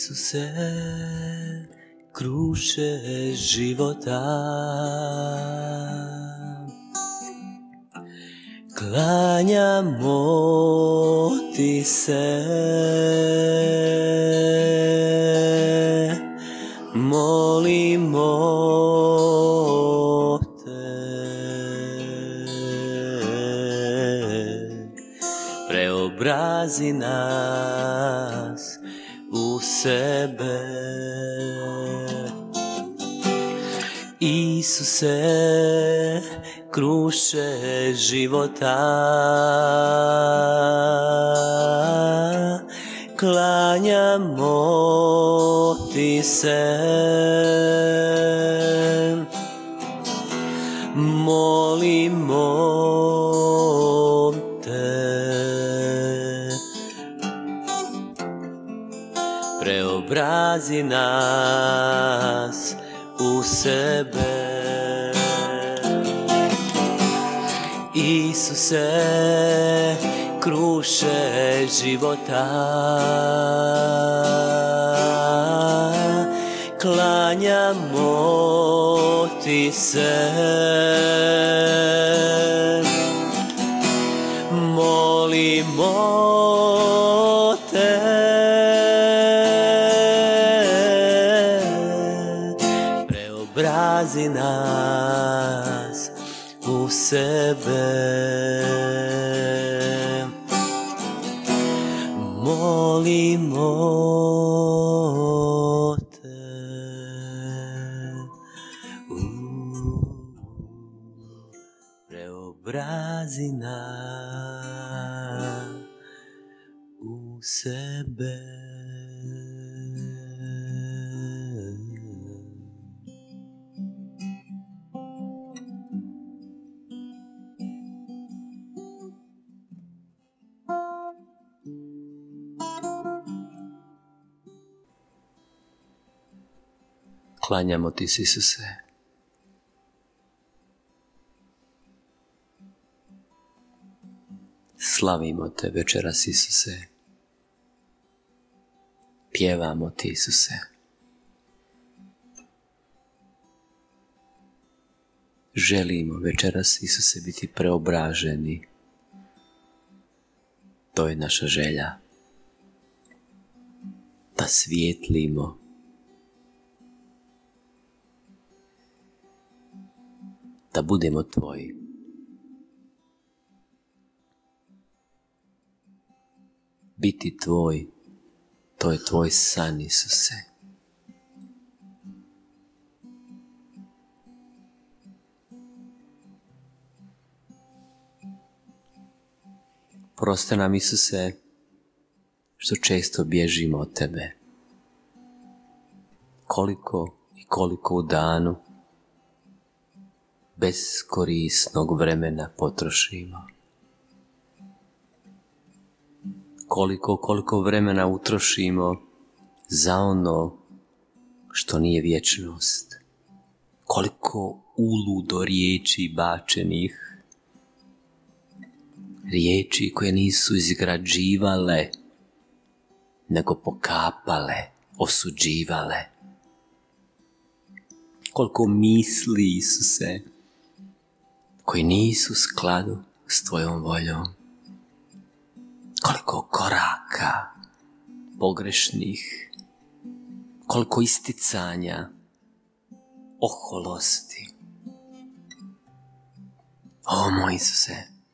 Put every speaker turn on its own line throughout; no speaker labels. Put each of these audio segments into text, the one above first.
Isuse, kruše života, klanjamo ti se, molimo te, preobrazi nas u sebe. Isuse, kruše života, klanjamo ti se, molimo te, preobrazi nas u sebe. Isuse, kruše života, klanjamo ti se, molimo te, preobrazi nas u sebe. Molimo te, preobrazi nas u sebe. Klanjamo ti se, Isuse. Slavimo te večeras, Isuse. Pjevamo ti, Isuse. Želimo večeras, Isuse, biti preobraženi. To je naša želja. Da svijetlimo. Da budemo tvoji. Biti tvoj, to je tvoj san, Isuse. Prosti nam, Isuse, što često bježimo od tebe. Koliko i koliko u danu beskorisnog vremena potrošimo. Koliko vremena utrošimo za ono što nije vječnost. Koliko uludo riječi bačenih, riječi koje nisu izgrađivale, nego pokapale, osuđivale. Koliko misli, Isuse, koji nisu u skladu s tvojom voljom. Koliko koraka pogrešnih, koliko isticanja, oholosti. O moj Isuse,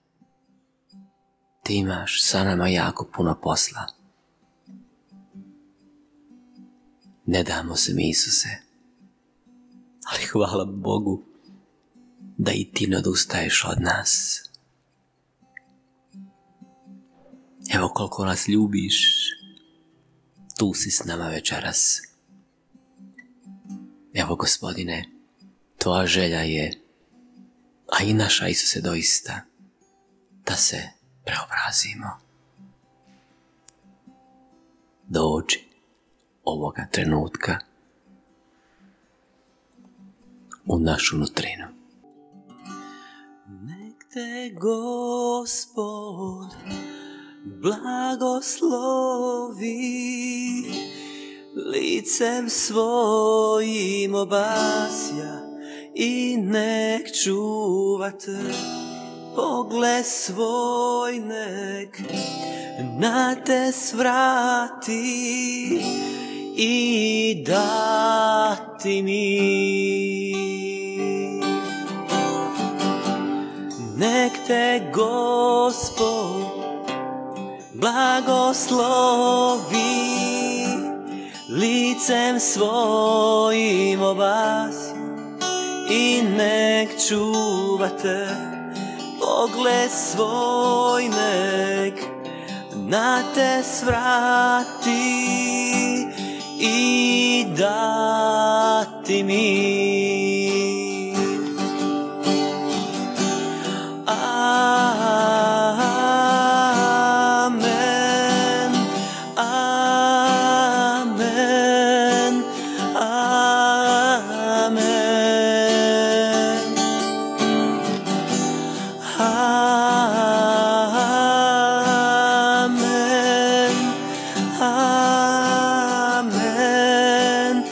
ti imaš sa nama jako puno posla. Ne damo se mi, Isuse, ali hvala Bogu da i ti ne odustaješ od nas. Evo koliko nas ljubiš, tu si s nama večeras. Evo, Gospodine, tvoja želja je, a i naša, Isuse, doista, da se preobrazimo. Dođi ovoga trenutka u našu nutrinu. Nek te Gospod blagoslovi, licem svojim obasja i nek čuvate pogled svoj, nek na te svrati i dati mi. Nek te Gospod blagoslovi, licem svojim obasi i nek čuvate pogled svoj, nek na te svrati i dati mi. Amen, amen, amen, amen, amen,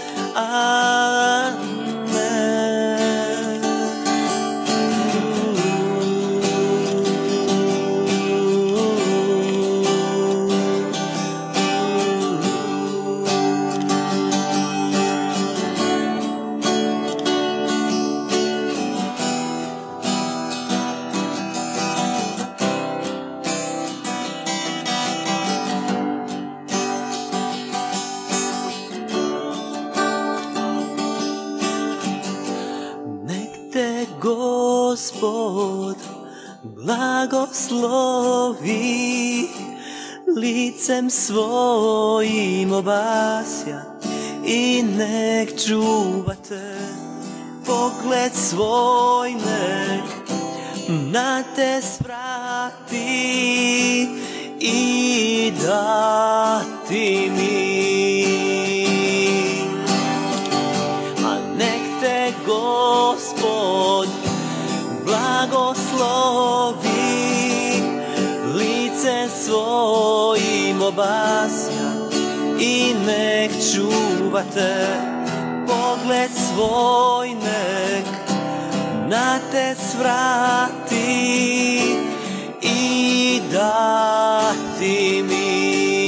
Gospod blagoslovi, licem svojim obasja i nek čuvate pogled svoj, nek na te svrati i dati mi. A nek te Gospod blagoslovi, lice svojim obasja i nek čuvate pogled svoj, nek na te svrati i dati mi.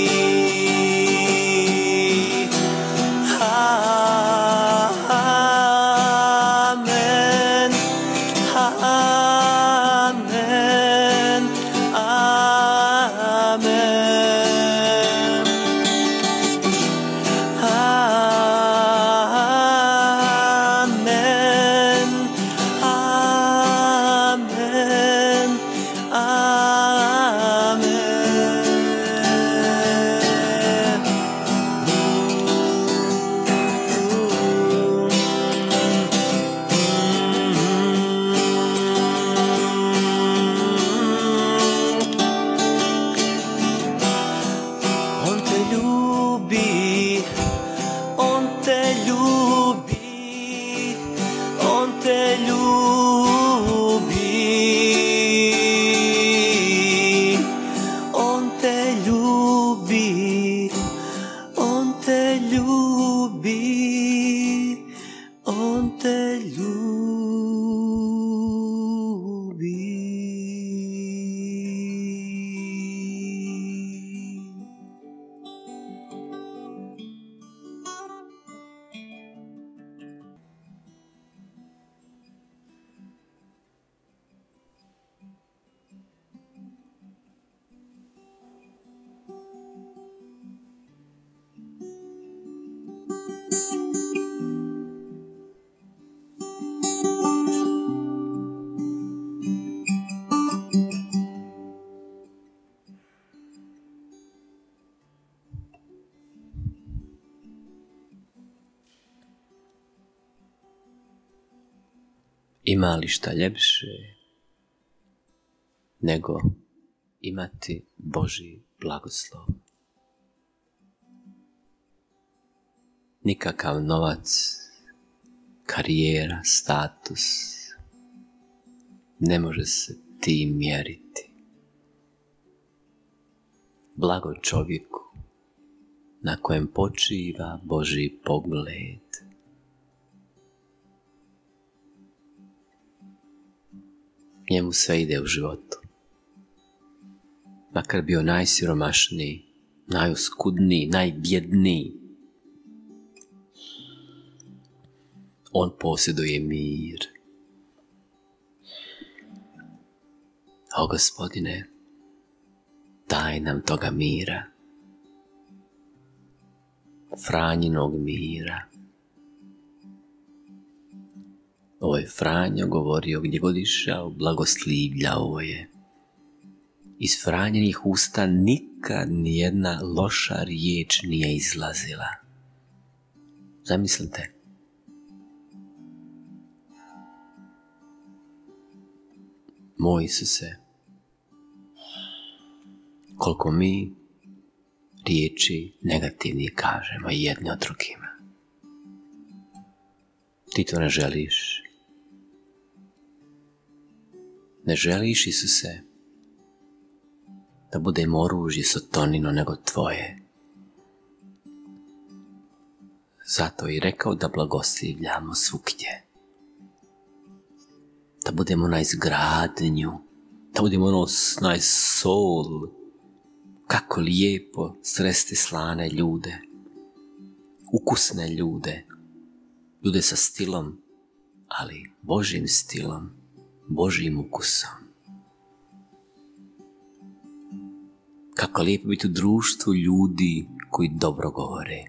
Ima li šta ljepše nego imati Božji blagoslov? Nikakav novac, karijera, status ne može se tim mjeriti. Blago čovjeku na kojem počiva Božji pogled. Njemu sve ide u životu. Makar bio najsiromašniji, najoskudniji, najbjedniji. On posjeduje mir. O Gospodine, daj nam toga mira. Franjinog mira. Ovo je Franjo govorio gdje god išao, blagoslivljao je. Iz Franjenih usta nikad nijedna loša riječ nije izlazila. Zamislite. Moj Isuse, koliko mi riječi negativni kažemo jedni od drugima. Ti to ne želiš. Ne želiš, Isuse, da budemo oružje sotonino nego tvoje. Zato je rekao da blagoslivljamo svugdje. Da budemo na izgradnju, da budemo na sol. Kako lijepo sresti slane ljude, ukusne ljude, ljude sa stilom, ali Božjim stilom, Božjim ukusom. Kako lijepo biti u društvu ljudi koji dobro govore.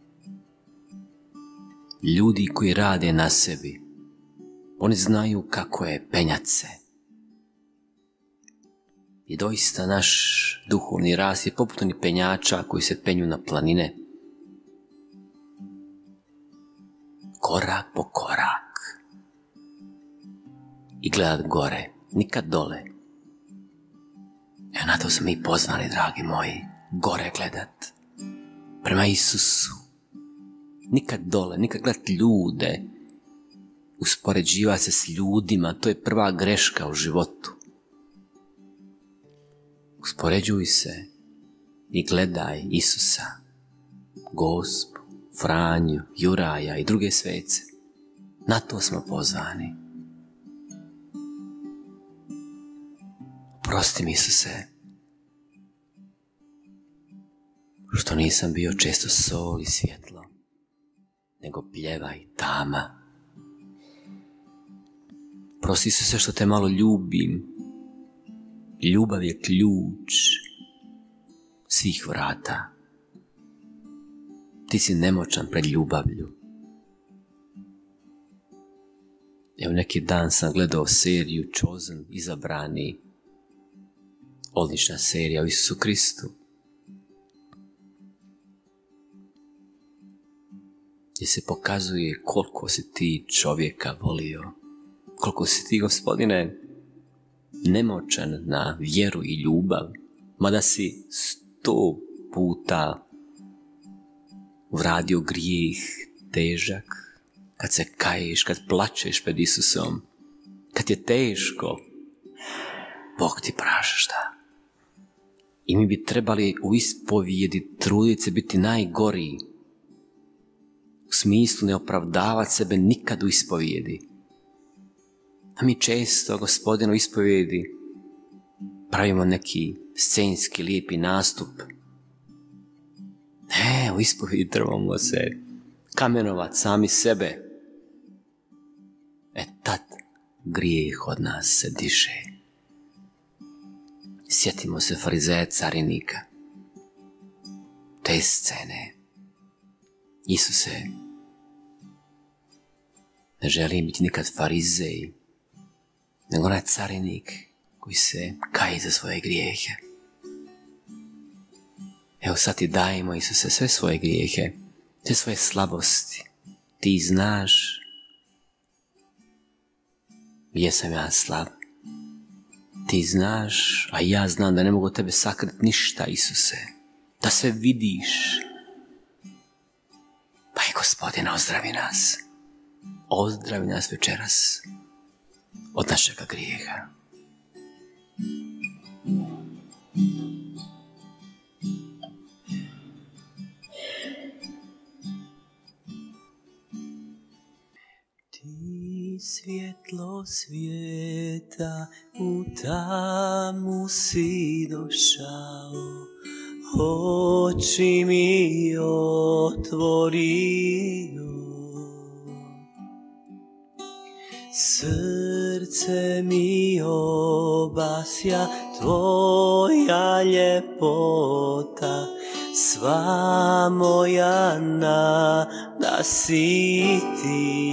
Ljudi koji rade na sebi. Oni znaju kako je penjat se. I doista naš duhovni rast je poput onih penjača koji se penju na planine. Korak po korak. I gledat gore, nikad dole. Evo na to smo mi pozvani, dragi moji, gore gledat. Prema Isusu. Nikad dole, nikad gledat ljude. Uspoređivati se s ljudima, to je prva greška u životu. Uspoređuj se i gledaj Isusa, Gospu, Franju, Juraja i druge svece. Na to smo pozvani. Prosti mi, Isuse, što nisam bio često sol i svjetlo, nego pljeva i tama. Prosti, Isuse, što te malo ljubim. Ljubav je ključ svih vrata. Ti si nemoćan pred ljubavlju. Evo neki dan sam gledao seriju Chosen, izabrani. Odlična serija o Isusu Kristu. Gdje se pokazuje koliko si ti čovjeka volio. Koliko si ti, Gospodine, nemoćan na vjeru i ljubav, mada si 100 puta uradio grijeh težak, kad se kaješ, kad plačeš pred Isusom, kad je teško, Bog ti prašta. I mi bi trebali u ispovijedi truditi se biti najgoriji, u smislu ne opravdavati sebe nikad u ispovijedi. A mi često, Gospodine, u ispovijedi pravimo neki scenski lijepi nastup. Ne, u ispovijedi trebamo se kamenovat sami sebe. Tad grijeh od nas se diše. Sjetimo se farizeja carinika. Te scene. Isuse, ne želim biti nikad farizej, nego onaj carinik koji se kaje za svoje grijehe. Evo sad ti dajemo, Isuse, sve svoje grijehe, sve svoje slabosti. Ti znaš gdje sam ja slab. Ti znaš, a ja znam da ne mogu od tebe sakriti ništa, Isuse. Da sve vidiš. Pa i Gospodine, ozdravi nas. Ozdravi nas večeras od našega grijeha. Ti svjetlo svijeta, u tamu si došao, oči mi otvorio, srce mi obasja tvoja ljepota, sva moja nada si ti.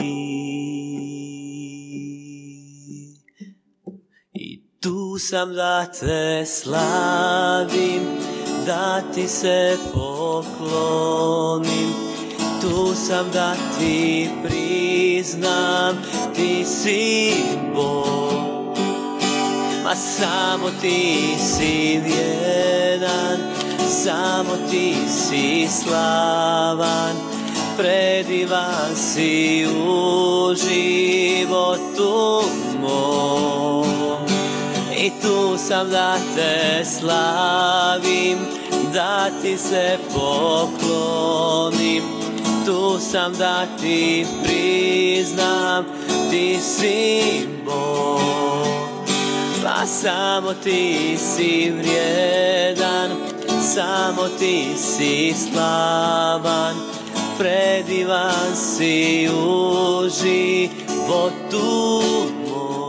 I tu sam da te slavim, da ti se poklonim, tu sam da ti priznam, ti si Bog. Ma samo ti si vrijedan, samo ti si slavan, predivan si u životu mom. I tu sam da te slavim, da ti se poklonim, tu sam da ti priznam, ti si Bog. Pa samo ti si vrijedan, samo ti si slavan, predivan si u životu mom.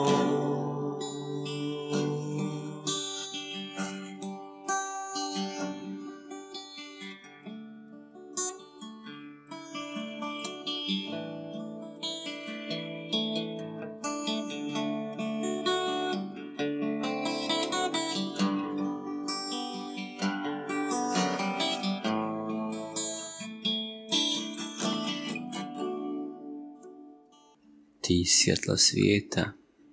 Ti svjetlo svijeta,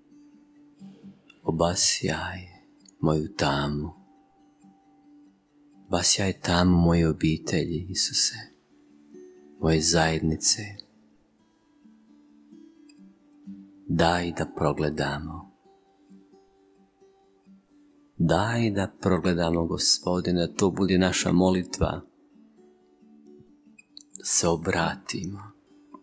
obasjaj moju tamu, obasjaj tamu moje obitelji, Isuse, moje zajednice. Daj da progledamo, daj da progledamo, Gospodine, da to bude naša molitva, da se obratimo.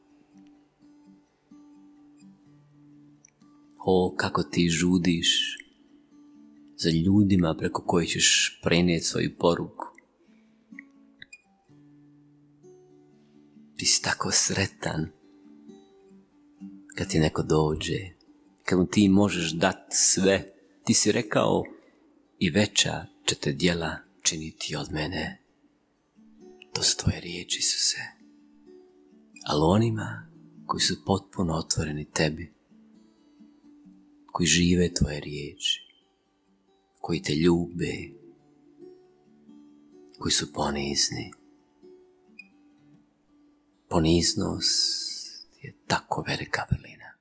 O, kako ti žudiš za ljudima preko kojih ćeš prenijeti svoju poruku. Ti si tako sretan kad ti neko dođe, kad mu ti možeš dati sve. Ti si rekao i veća ćete djela činiti od mene. To su tvoje riječi, Isuse. Ali onima koji su potpuno otvoreni tebi, koji žive tvoje riječi, koji te ljube, koji su ponizni. Poniznost je tako velika vrlina.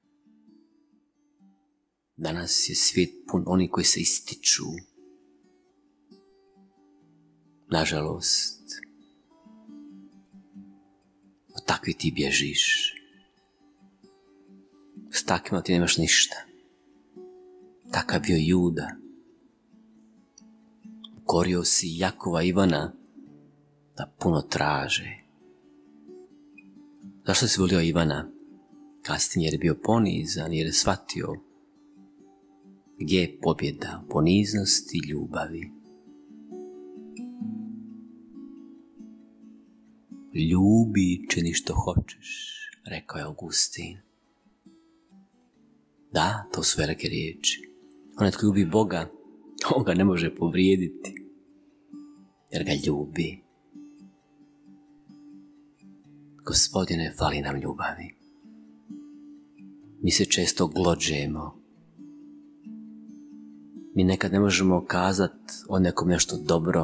Danas je svijet pun oni koji se ističu. Nažalost, od takvih ti bježiš. S takvima ti nemaš ništa. Takav bio Juda. Ukorio si Jakova Ivana da puno traže. Zašto si volio Ivana? Kasnije jer je bio ponizan, jer je shvatio gdje je pobjeda, poniznosti i ljubavi. Ljubi, čini što hoćeš, rekao je Augustin. Da, to su velike riječi. Onaj tko ljubi Boga, on ga ne može povrijediti, jer ga ljubi. Gospodine, fali nam ljubavi. Mi se često glođemo. Mi nekad ne možemo kazati o nekom nešto dobro,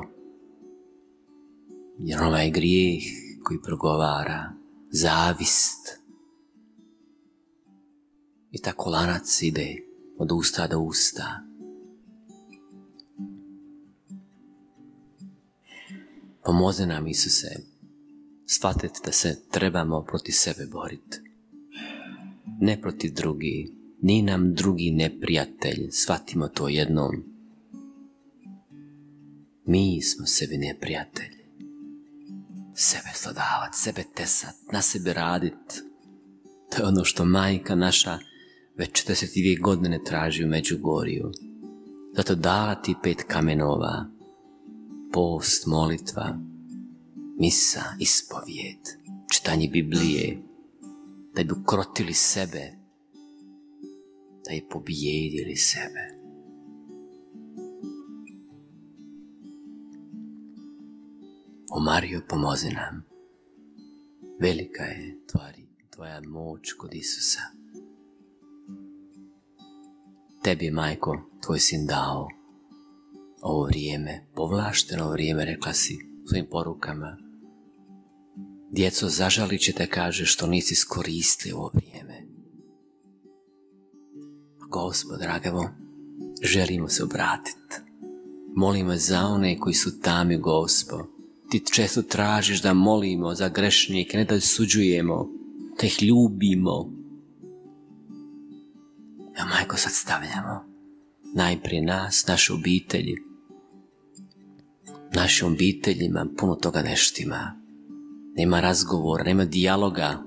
jer ovaj grijeh koji progovara, zavist. I tako lanac ide od usta do usta. Pomozi nam, Isuse, shvatiti da se trebamo protiv sebe boriti. Ne protiv drugih, ni nam drugi neprijatelj, shvatimo to jednom. Mi smo sebi neprijatelji. Sebe slodavati, sebe tesat, na sebe radit, To je ono što majka naša već 42 godine traži u Međugorju. Zato dala ti 5 kamenova, post, molitva, misa, ispovijed, čitanje Biblije, da bi ukrotili sebe, da bi pobijedili sebe. O Marijo, pomozi nam. Velika je tvoja moć kod Isusa. Tebi je, majko, tvoj sin dao ovo vrijeme, povlašteno vrijeme, rekla si svojim porukama. Djeco, zažalit će te, kaže, što nisi iskoristili ovo vrijeme. Gospod, dragavo, želimo se obratiti. Molimo za one koji su tami, Gospod. Ti često tražiš da molimo za grešnike, ne da suđujemo, da ih ljubimo. Ja, majko, sad stavljamo najprije nas, naše obitelji. Našim obiteljima puno toga ne štima. Nema razgovora, nema dijaloga.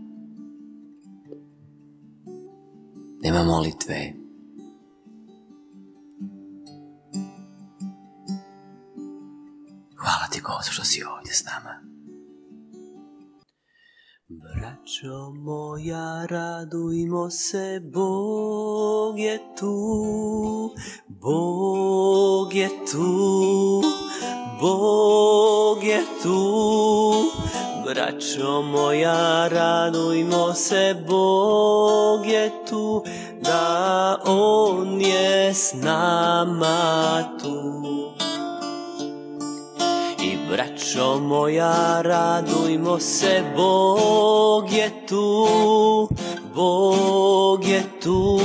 Nema molitve. Hvala ti, Gospod, što si ovdje s nama. Braćo moja, radujmo se, Bog je tu, Bog je tu, Bog je tu. Braćo moja, radujmo se, Bog je tu, da On je s nama tu. I braćo moja, radujmo se, Bog je tu, Bog je tu,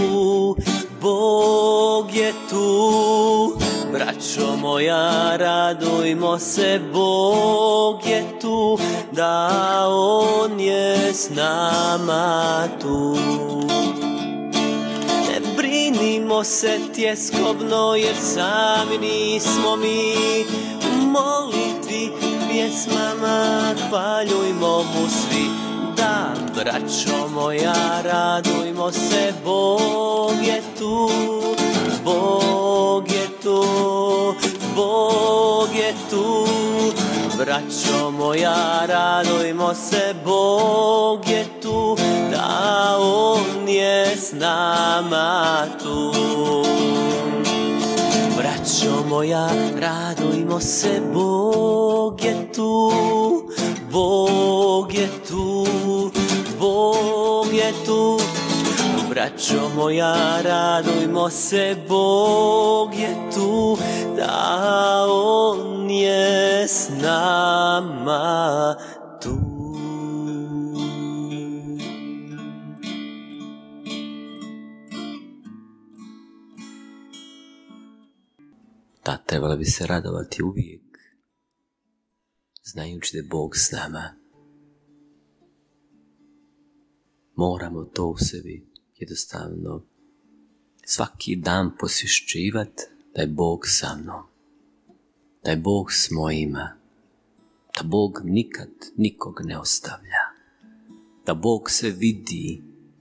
Bog je tu. Braćo moja, radujmo se, Bog je tu, da On je s nama tu. Ne brinimo se tjeskobno, jer sami nismo mi. U molitvi, pjesmama, hvaljujmo mu svi. Da, braćo moja, radujmo se, Bog je tu, Bog je tu, Bog je tu. Braćo moja, radujmo se, Bog je tu, da On je s nama tu. Braćo moja, radujmo se, Bog je tu, Bog je tu, Bog je tu. Braćo moja, radujmo se, Bog je tu, da On je s nama tu. Da, trebala bi se radovati uvijek, znajući da je Bog s nama. Moramo to u sebi jednostavno svaki dan posvješćivati da je Bog sa mnom, da je Bog s mojima, da Bog nikad nikog ne ostavlja, da Bog sve vidi.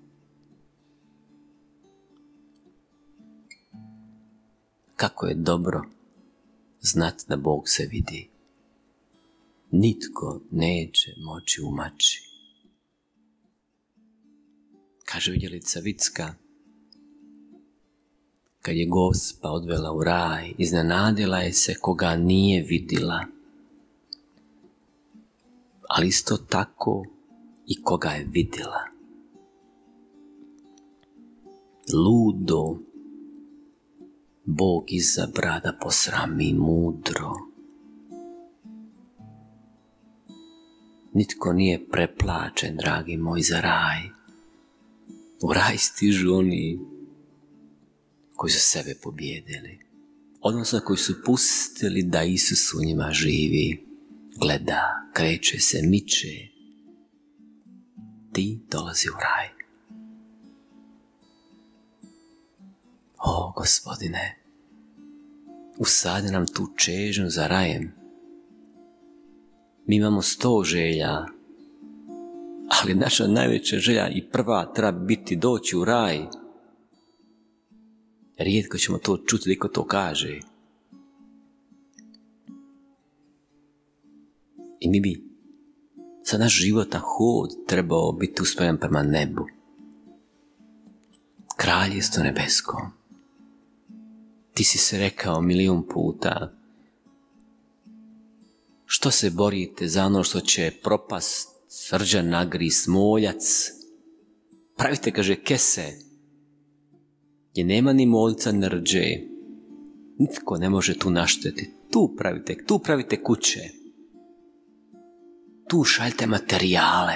Kako je dobro znati da Bog se vidi. Nitko neće moći umaći. Kaže vidjelica Vicka, kad je Gospa odvela u raj, iznenadila je se koga nije vidjela. Ali isto tako i koga je vidjela. Ludo Bog izabra da posrami mudro. Nitko nije preplačen, dragi moj, za raj. U raj stižu oni koji su sebe pobjedili, odnosno koji su pustili da Isus u njima živi, gleda, kreće se, miče. Ti dolazi u raj. O, Gospodine, usadi nam tu čežnju za rajem. Mi imamo 100 želja, Ali naša najveća želja i prva treba biti doći u raj. Rijetko ćemo to čuti, niko to kaže. I mi bi sad naš životni hod trebao biti usmjeren prema nebu. Kraljevstvo nebesko. Ti si se rekao 1.000.000 puta. Što se borite za ono što će propast, srđan nagris, moljac? Pravite, kaže, kese, gdje nema ni moljca ni rđe. Nitko ne može tu naštetiti. Tu pravite kuće. Tu šaljte materijale.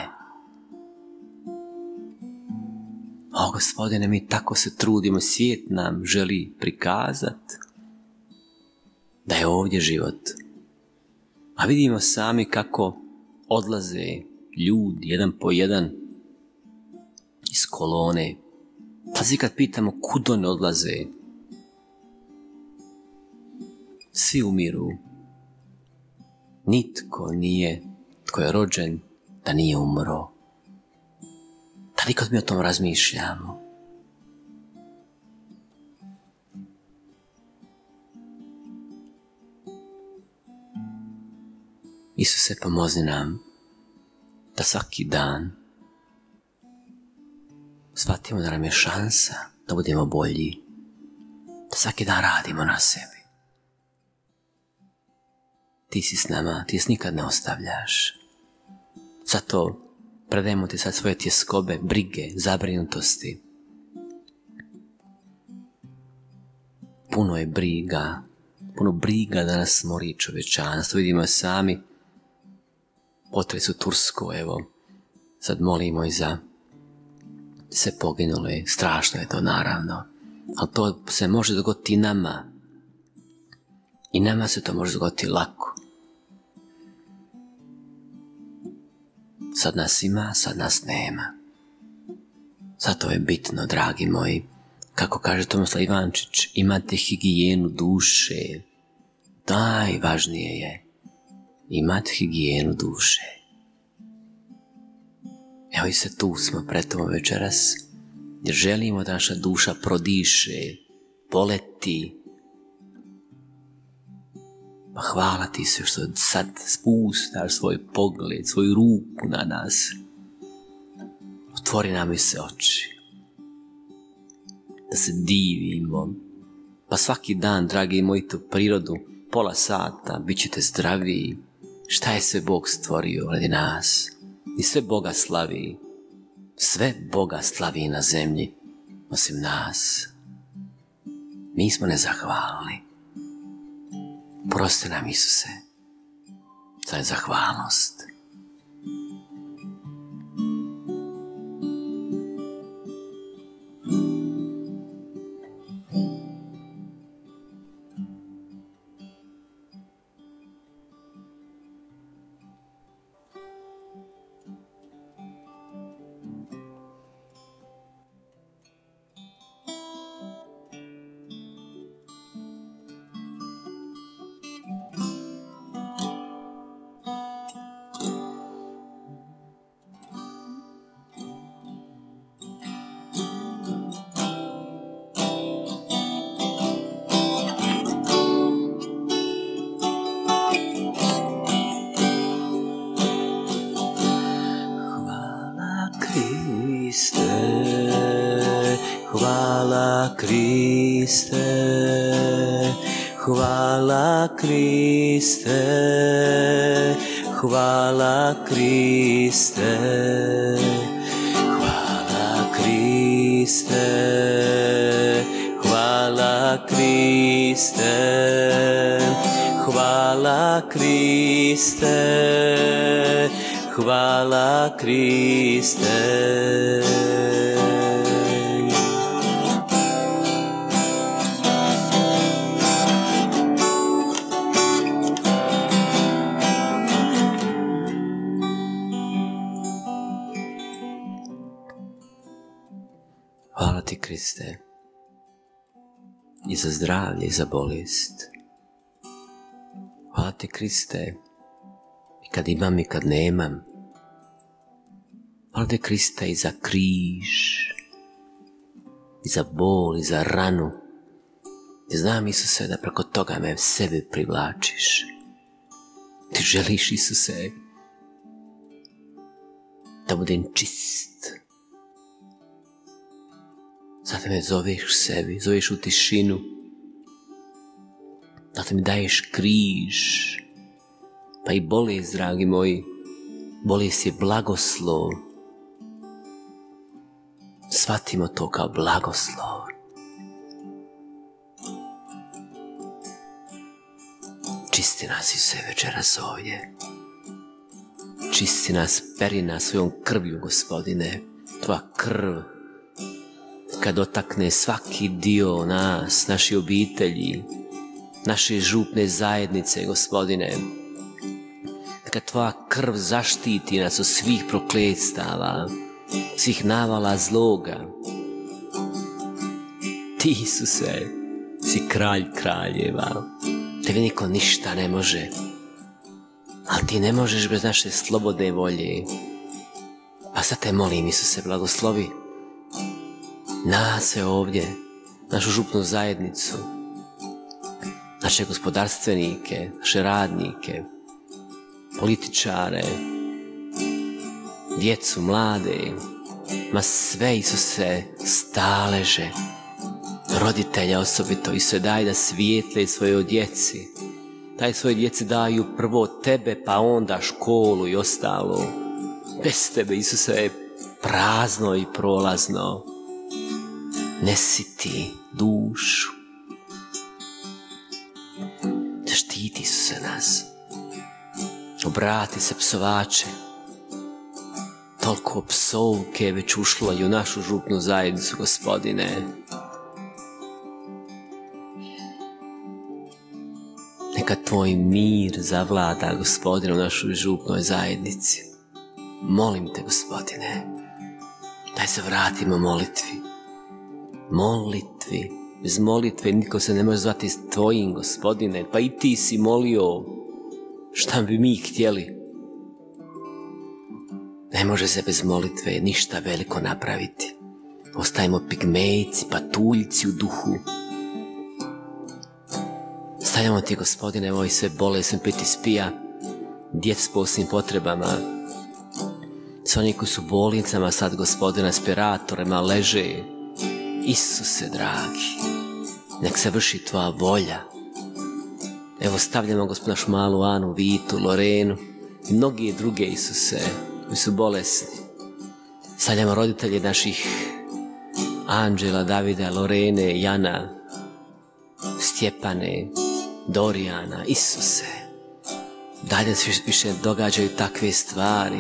O, Gospodine, mi tako se trudimo, svijet nam želi prikazati da je ovdje život. A vidimo sami kako odlaze ljudi, jedan po jedan, iz kolone. Pazi kad pitamo kud oni odlaze. Svi umiru. Nitko nije, tko je rođen, da nije umro. Da nikad mi o tom razmišljamo. Isuse, pomozi nam da svaki dan shvatimo da nam je šansa da budemo bolji, da svaki dan radimo na sebi. Ti si s nama, ti nas nikad ne ostavljaš. Zato predajemo ti sad svoje tjeskobe, brige, zabrinutosti. Puno je briga, puno briga da nas mori čovječanstvo. Vidimo sami potres u Turskoj, evo, sad molimo i za sve poginule, strašno je to naravno, ali to se može dogoditi i nama. I nama se to može dogoditi lako. Sad nas ima, sad nas nema. Zato je bitno, dragi moji, kako kaže Tomislav Ivančić, imate higijenu duše. Najvažnije je imati higijenu duše. Evo i se tu smo pred tobom večeras, jer želimo da naša duša prodiše, poleti. Pa hvala ti se što sad spustaš svoj pogled, svoju ruku na nas. Otvori nam i se oči. Da se divimo. Pa svaki dan, dragi moji, tu prirodu, pola sata, bit ćete zdraviji. Šta je sve Bog stvorio radi nas? I sve Boga slavi. Sve Boga slavi na zemlji, osim nas. Mi smo nezahvalni. Prosti nam, Isuse, za zahvalnost. Hvala Kriste, hvala Kriste, hvala Kriste, hvala Kriste, hvala Kriste, hvala Kriste, hvala Kriste. Hvala ti, Kriste, i za zdravlje i za bolest. Hvala ti, Kriste, i kad imam i kad nemam. Malo te Krista i za križ, i za bol, i za ranu. I znam, Isuse, da preko toga me sebe privlačiš. Ti želiš, Isuse, da budem čist. Zato me zoveš sebi, zoveš u tišinu. Zato mi daješ križ. Pa i bolest, dragi moji, bolest je blagoslov. Shvatimo to kao blagoslov. Čisti nas, Isuse, večeras ovdje. Čisti nas, peri nas svojom krvlju, Gospodine. Tvoja krv, kad dotakne svaki dio nas, naše obitelji, naše župne zajednice, Gospodine. Kad tvoja krv zaštiti nas od svih prokletstava, svih navala zloga. Ti, Isuse, si kralj kraljeva. Tebi niko ništa ne može. Ali ti ne možeš bez naše slobodne volje. Pa sad te molim, Isuse, blagoslovi nas sve ovdje, našu župnu zajednicu, naše gospodarstvenike, naše radnike, političare, djecu, mlade, ma sve, Isuse, staleže, roditelja osobito. Isuse, daj da svijetle svojoj djeci, daj svoje djeci daju prvo tebe, pa onda školu i ostalo. Bez tebe, Isuse, je prazno i prolazno. Nesiti dušu. Zaštiti, Isuse, nas. Obrati se, psovače. Toliko psovke već ušlo i u našu župnu zajednicu, Gospodine. Neka tvoj mir zavlada, Gospodine, u našoj župnoj zajednici. Molim te, Gospodine, daj se vratimo molitvi. Molitvi. Bez molitve niko se ne može zvati tvojim, Gospodine. Pa i ti si molio. Šta bi mi htjeli? Ne može se bez molitve ništa veliko napraviti. Ostajemo pigmejci, patuljci u duhu. Stavljamo ti, Gospodine, ovoj sve bolesni piti spija, djec s posebnim potrebama, sve oni koji su u bolnicama sad, Gospodine, aspiratorima leže. Isuse, dragi, nek se vrši tvoja volja. Evo stavljamo, Gospodine, našu malu Anu, Vitu, Lorenu i mnogi druge, Isuse, koji su bolesni. Stavljamo roditelje naših Anđela, Davida, Lorene, Jana, Stjepane, Dorijana. Isuse, dalje se više događaju takve stvari.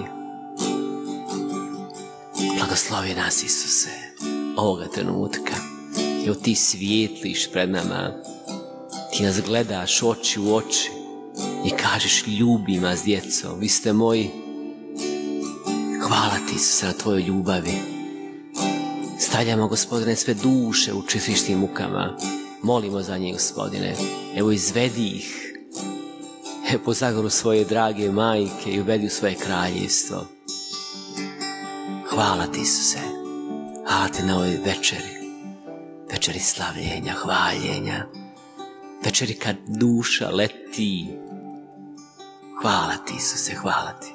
Blagoslovi nas, Isuse, ovoga trenutka. Evo ti svijetliš pred nama, ti nas gledaš oči u oči i kažeš ljubim vas, djeco, vi ste moji. Hvala ti, Isuse, na tvojoj ljubavi. Stavljamo, Gospodine, sve duše u čistištim mukama. Molimo za njih, Gospodine. Evo izvedi ih. Evo po zagoru svoje drage majke i uvedi u svoje kraljevstvo. Hvala ti, Isuse. Hvala ti na ovoj večeri. Večeri slavljenja, hvaljenja. Večeri kad duša leti. Hvala ti, Isuse, hvala ti.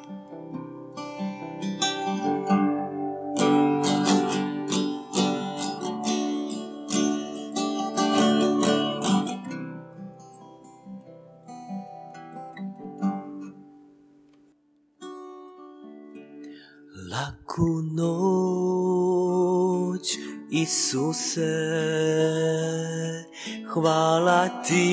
Laku noć, Isuse, hvala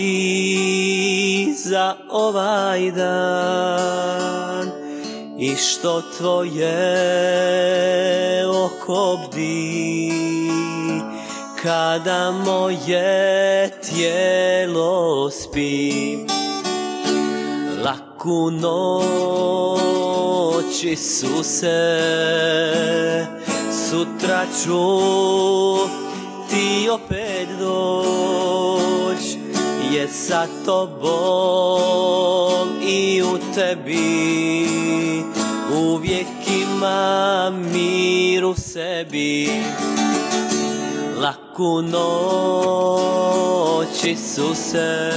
ti za ovaj dan i što tvoje oko bdi kada moje tijelo spi. Laku noć, Isuse, sutra ću ti opet doć, je sa tobom i u tebi uvijek ima ima mir u sebi, laku noć, Isuse,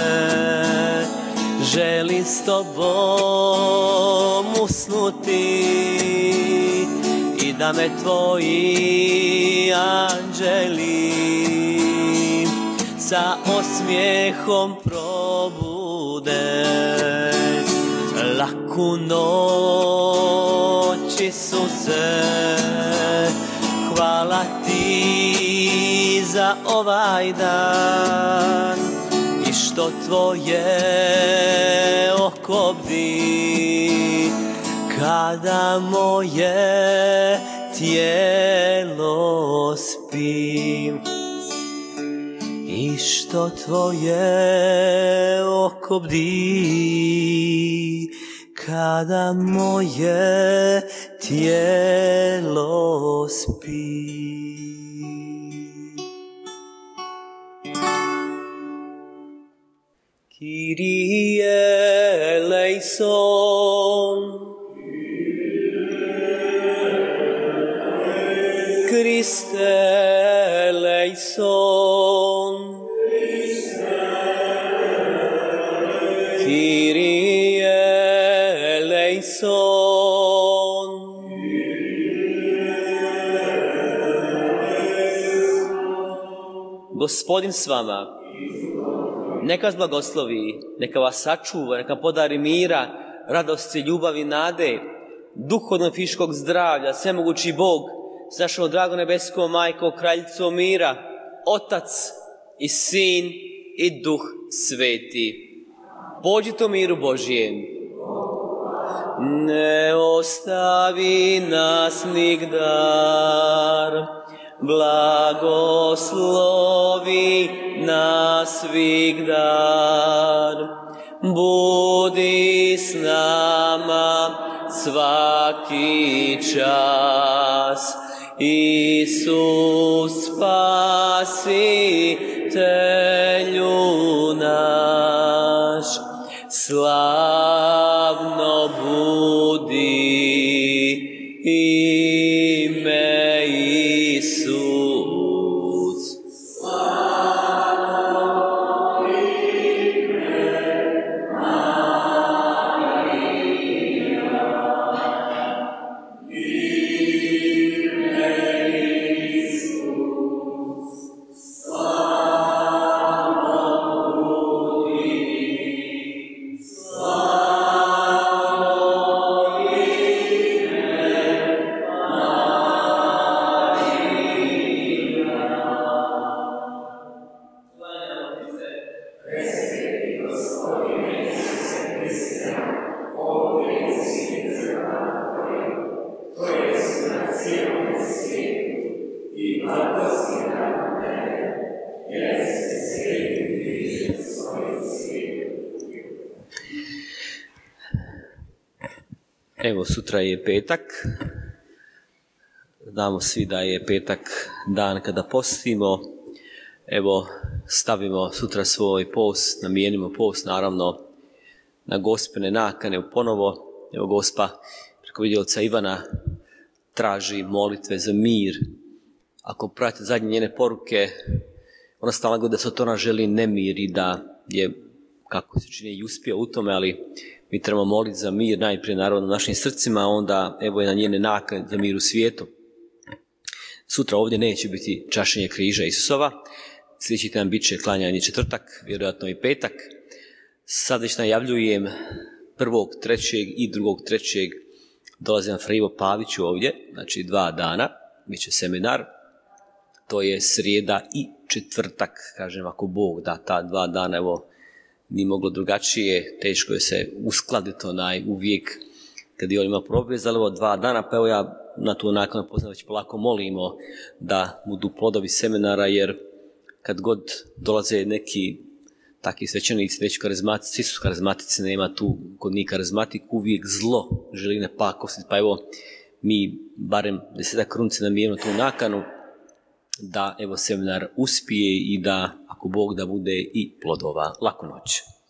želim s tobom usnuti i da me tvoji anđeli sa osmijehom probude. Laku noć, Isuse, hvala ti za ovaj dan i što tvoje oko bdi kada moje tijelo spim, i što tvoje oko bdi kada moje tijelo spi. Kyrie eleison, Christe eleison, Kyrie eleison. Gospodin s vama, neka vas blagoslovi, neka vas sačuva, neka podari mira, radosti, ljubavi, nade, duhovnog fizičkog zdravlja, svemogući Bog, s našom dragom nebeskom majkom, kraljicom mira, Otac i Sin i Duh Sveti. Pođite u miru Božijem. Ne ostavi nas nigdar, blagoslovi nas vigdar. Budi s nama svaki čas, Isus Spasitelju naš, slavno budi ime Isus. Slavno ime Evo, sutra je petak. Znamo svi da je petak dan kada postimo. Evo, stavimo sutra svoj post, namijenimo post naravno na Gospine nakane ponovo. Evo, Gospa preko vidjelca Ivana traži molitve za mir. Ako pratite zadnje njene poruke, ona stalno govori da se to ona želi nemir i da je, kako se čini, i uspio u tome, ali mi trebamo moliti za mir najprije naravno u našim srcima, a onda evo je na njene nakane za mir u svijetu. Sutra ovdje neće biti čašenje križa Isusova, sljedeći tjedan bit će klanjanje četvrtak, vjerojatno i petak. Sad već najavljujem 1.3. i 2.3. dolazi nam Fra Ivo Pavić ovdje, znači 2 dana, bit će seminar. To je srijeda i četvrtak, kažem, ako Bog da, ta 2 dana, evo, nije moglo drugačije, teško je se uskladiti uvijek kad je on ima probez, ali 2 dana, pa evo ja na tu nakon poznaveć polako molimo da budu plodovi seminara, jer kad god dolaze neki takvi svećenici, neći karizmatici, svi su karizmatici, nema tu kod njih karizmatik, uvijek zlo želi ne pakostiti, pa evo mi barem 10 krunice namijemo tu nakanu, da evo seminar uspije i da, ako Bog da, bude i plodova. Laku noć.